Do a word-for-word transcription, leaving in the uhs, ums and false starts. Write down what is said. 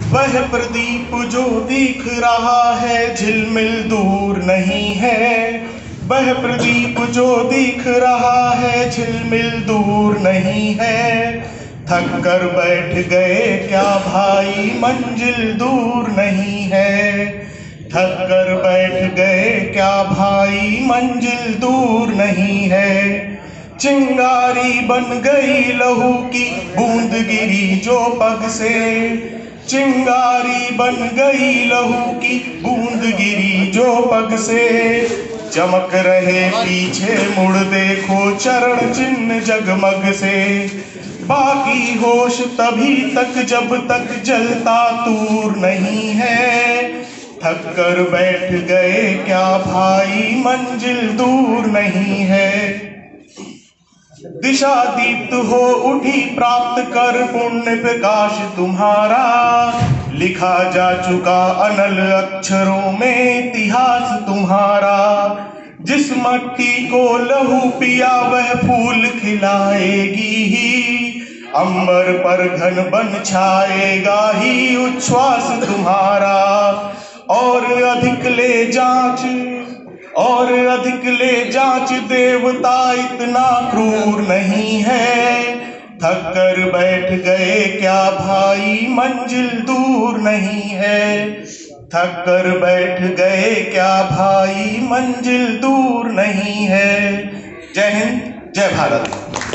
वह प्रदीप जो दिख रहा है झिलमिल दूर नहीं है। वह प्रदीप जो दिख रहा है झिलमिल दूर नहीं है। थक कर बैठ गए क्या भाई मंजिल दूर नहीं है। थक कर बैठ गए क्या भाई मंजिल दूर नहीं है। चिंगारी बन गई लहू की बूंद गिरी जो पग से। चिंगारी बन गई लहू की बूंद गिरी जो पग से। चमक रहे पीछे मुड़ देखो चरण चिन्ह जगमग से। बाकी होश तभी तक जब तक जलता तूर नहीं है। थक कर बैठ गए क्या भाई मंजिल दूर नहीं है। दिशा दीप्त हो उठी प्राप्त कर पुण्य प्रकाश तुम्हारा। लिखा जा चुका अनल अक्षरों में इतिहास तुम्हारा। जिस मट्टी को लहू पिया वह फूल खिलाएगी ही। अंबर पर घन बन छाएगा ही उच्छ्वास तुम्हारा। और अधिक ले जांच और अधिक ले जांच देवता इतना क्रूर नहीं है। थक कर बैठ गए क्या भाई मंजिल दूर नहीं है। थक कर बैठ गए क्या भाई मंजिल दूर नहीं है। जय हिंद, जय भारत।